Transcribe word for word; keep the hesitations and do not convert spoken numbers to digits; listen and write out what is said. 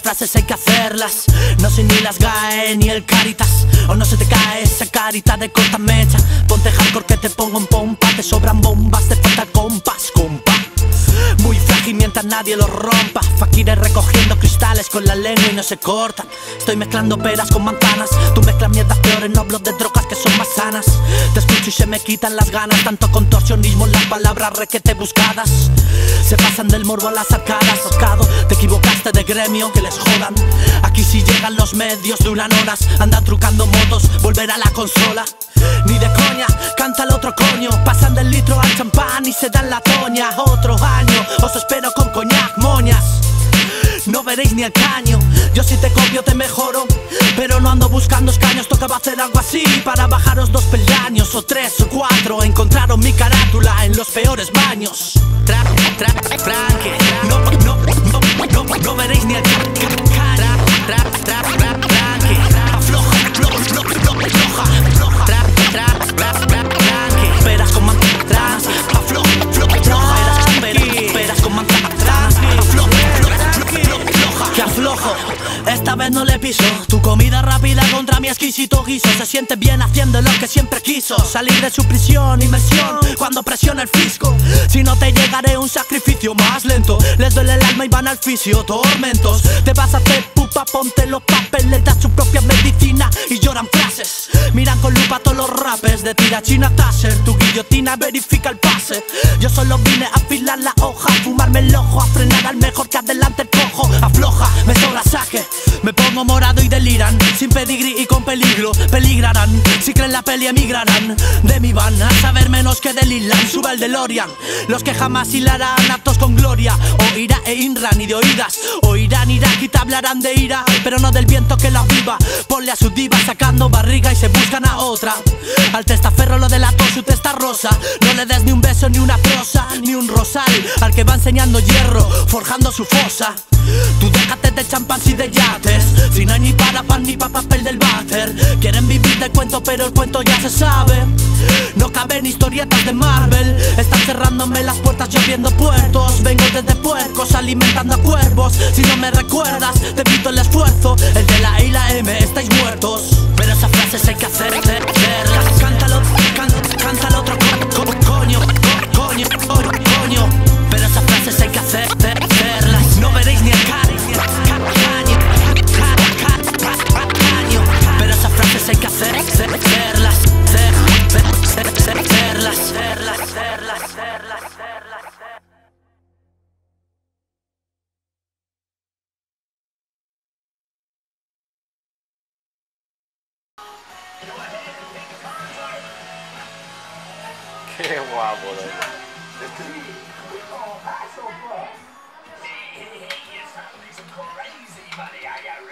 frases hay que hacerlas. No sé ni las G A E ni el Caritas. O no se te cae esa carita de corta mecha. Ponte hardcore que te pongo en pompa. Te sobran bombas, te falta compás, compa. Muy frágil mientras nadie lo rompa. Fakires recogiendo cristales con la lengua y no se cortan. Estoy mezclando peras con manzanas. Tú mezclas mierdas peores, no hablo de drogas que son más sanas. Te escucho y se me quitan las ganas. Tanto contorsionismo en las palabras requete buscadas. Se pasan del morbo a las arcadas. Sacado, te equivocaste de gremio, que les jodan. Aquí si llegan los medios duran horas. Andan trucando motos, volver a la consola. Ni de coña, canta el otro coño. Pasan del litro al champán y se dan la toña. Otro año, os espero con coñac, moñas. No veréis ni el caño. Yo si te copio te mejoro, pero no ando buscando escaños. Tocaba hacer algo así para bajaros dos peldaños. O tres o cuatro, encontraron mi carátula en los peores baños. Tra, tra, tranque. No, no, no, no, no, no veréis ni el caño. Tra, tra, tra, tra, tranque. Afloja, afloja, afloja, afloja, afloja. Tra, tra, tra, tra, tranque. Peras con manzana, trans. Afloja, afloja, afloja. Peras, peras con manzana, trans. Afloja, afloja, afloja. Que aflojo, esta vez no le piso. Tu comida rápida contra mi exquisito guiso. Se siente bien haciendo lo que siempre quiso. Salir de su prisión, inmersión, cuando presiona el fisco. Si no te llegaré un sacrificio más lento. Les duele el alma y van al fisio, tormentos. Te vas a hacer pupa, ponte los papeles. Das su propia medicina y lloran frases. Miran con lupa todos los rapes. De tirachina taser, tu guillotina verifica el pase. Yo solo vine a afilar la hoja, a fumarme el ojo, a frenar al mejor que adelante el cojo. Afloja, me sobra saque, me pongo morado y deliran. Sin pedigrí y con peligro, peligrarán. Si creen la peli emigrarán. De mí van a saber menos que del Islam. Sube el DeLorean, los que jamás hilarán actos con gloria. O Ira e Inra, ni de oídas. O Irán, Irak y te hablarán de ira, pero no del viento que la viva. Ponle a su diva sacando barriga y se buscan a otra. Al testaferro lo delató su testa rosa. No le des ni un beso, ni una prosa, ni un rosal al que va enseñando hierro, forjando su fosa. Tú déjate de champán y de yates. Si no hay ni para pan ni para papel del váter. Quieren vivir de cuento pero el cuento ya se sabe. No caben historietas de Marvel. Están cerrándome las puertas lloviendo puertos. Vengo desde puercos alimentando a cuervos. Si no me recuerdas te pido el esfuerzo. El de la I y la M estáis muertos. Pero esas frases hay que hacer, hacerlas. Cántalo, can, cántalo otro co, co, coño, co, coño, coño, coño. Pero esas frases hay que hacer, hacerlas. No veréis ni el caño, caño, caño. Pero esas frases hay que hacer, hacerlas, hacerlas, hacerlas, hacerlas, hacerlas, hacerlas. Qué guapo, loco. Crazy, buddy, I got